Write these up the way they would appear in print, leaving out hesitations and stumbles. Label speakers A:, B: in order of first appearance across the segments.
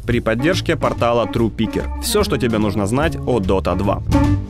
A: при поддержке портала TruePicker. Все, что тебе нужно знать о Dota 2.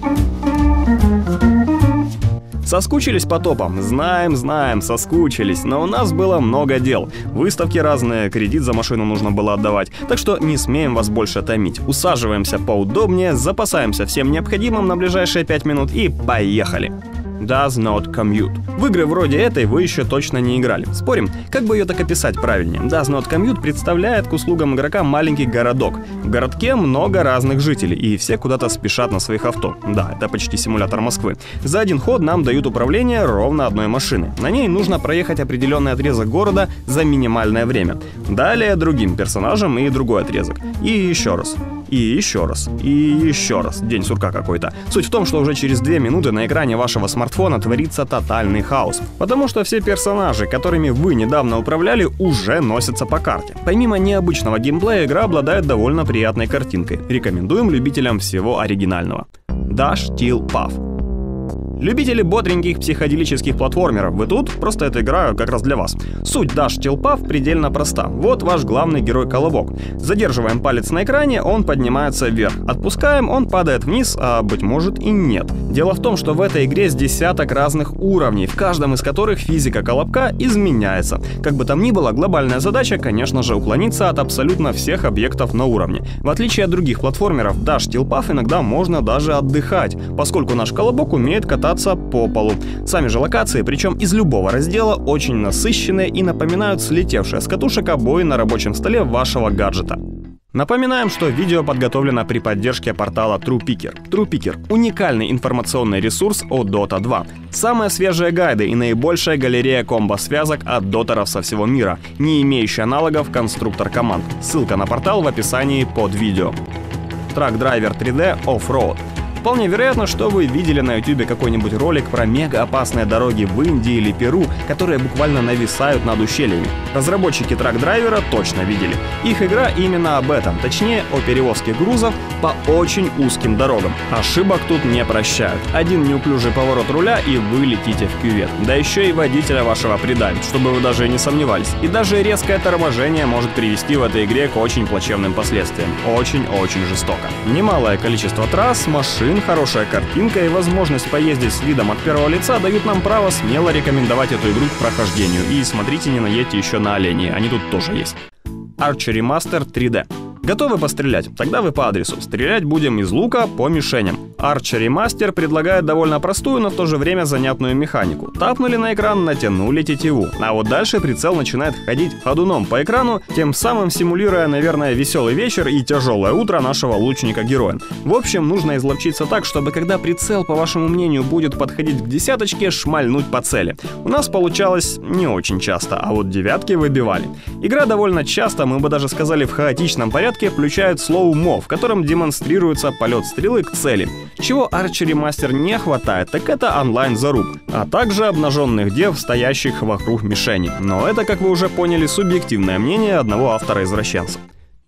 A: Соскучились по топам? Знаем, соскучились, но у нас было много дел. Выставки разные, кредит за машину нужно было отдавать, так что не смеем вас больше томить. Усаживаемся поудобнее, запасаемся всем необходимым на ближайшие 5 минут и поехали. Does not commute. В игры вроде этой вы еще точно не играли. Спорим, как бы ее так описать правильнее? Does not commute представляет к услугам игрока маленький городок. В городке много разных жителей, и все куда-то спешат на своих авто. Да, это почти симулятор Москвы. За один ход нам дают управление ровно одной машины. На ней нужно проехать определенный отрезок города за минимальное время. Далее другим персонажам и другой отрезок. И еще раз. И еще раз. И еще раз. День сурка какой-то. Суть в том, что уже через 2 минуты на экране вашего смартфона творится тотальный хаос. Потому что все персонажи, которыми вы недавно управляли, уже носятся по карте. Помимо необычного геймплея, игра обладает довольно приятной картинкой. Рекомендуем любителям всего оригинального. Dash Till Puff. Любители бодреньких психоделических платформеров, вы тут? Просто эта игра как раз для вас. Суть Dash Till Puff предельно проста. Вот ваш главный герой-колобок. Задерживаем палец на экране, он поднимается вверх. Отпускаем, он падает вниз, а быть может и нет. Дело в том, что в этой игре с десяток разных уровней, в каждом из которых физика колобка изменяется. Как бы там ни было, глобальная задача, конечно же, уклониться от абсолютно всех объектов на уровне. В отличие от других платформеров, Dash Till Puff иногда можно даже отдыхать, поскольку наш колобок умеет кататься по полу. Сами же локации, причем из любого раздела, очень насыщенные и напоминают слетевшие с катушек обои на рабочем столе вашего гаджета. Напоминаем, что видео подготовлено при поддержке портала TruePicker. TruePicker – уникальный информационный ресурс о Dota 2. Самые свежие гайды и наибольшая галерея комбо-связок от дотеров со всего мира, не имеющий аналогов конструктор команд. Ссылка на портал в описании под видео. Truck Driver 3D Off-Road. Вполне вероятно, что вы видели на YouTube какой-нибудь ролик про мега-опасные дороги в Индии или Перу, которые буквально нависают над ущельями. Разработчики трак-драйвера точно видели. Их игра именно об этом, точнее о перевозке грузов по очень узким дорогам. Ошибок тут не прощают. Один неуклюжий поворот руля и вы летите в кювет. Да еще и водителя вашего придавит, чтобы вы даже и не сомневались. И даже резкое торможение может привести в этой игре к очень плачевным последствиям. Очень-очень жестоко. Немалое количество трасс, машин, хорошая картинка и возможность поездить с видом от первого лица дают нам право смело рекомендовать эту игру к прохождению. И смотрите, не наедьте еще на оленей, они тут тоже есть. Archery Master 3D. Готовы пострелять? Тогда вы по адресу. Стрелять будем из лука по мишеням. Archery Master предлагает довольно простую, но в то же время занятную механику. Тапнули на экран, натянули тетиву. А вот дальше прицел начинает ходить ходуном по экрану, тем самым симулируя, наверное, веселый вечер и тяжелое утро нашего лучника-героя. В общем, нужно изловчиться так, чтобы когда прицел, по вашему мнению, будет подходить к десяточке, шмальнуть по цели. У нас получалось не очень часто, а вот девятки выбивали. Игра довольно часто, мы бы даже сказали в хаотичном порядке, включают слоу-мо, в котором демонстрируется полет стрелы к цели. Чего Archery Master не хватает, так это онлайн-заруб, а также обнаженных дев, стоящих вокруг мишени. Но это, как вы уже поняли, субъективное мнение одного автора-извращенца.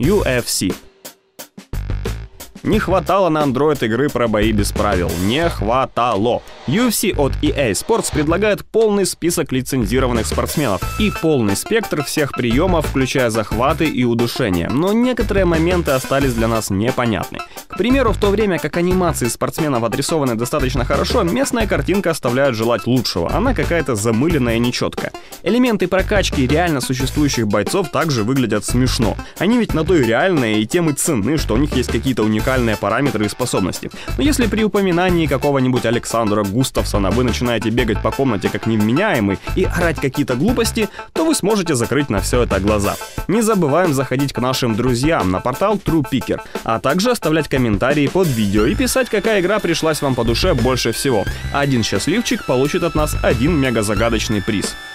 A: UFC. Не хватало на Android игры про бои без правил. Не хватало. UFC от EA Sports предлагает полный список лицензированных спортсменов и полный спектр всех приемов, включая захваты и удушения. Но некоторые моменты остались для нас непонятны. К примеру, в то время как анимации спортсменов отрисованы достаточно хорошо, местная картинка оставляет желать лучшего. Она какая-то замыленная и нечеткая. Элементы прокачки реально существующих бойцов также выглядят смешно. Они ведь на то и реальные, и тем и ценны, что у них есть какие-то уникальные параметры и способности. Но если при упоминании какого-нибудь Александра Густавсона вы начинаете бегать по комнате как невменяемый и орать какие-то глупости, то вы сможете закрыть на все это глаза. Не забываем заходить к нашим друзьям на портал TruePicker, а также оставлять комментарии под видео и писать, какая игра пришлась вам по душе больше всего. Один счастливчик получит от нас один мегазагадочный приз.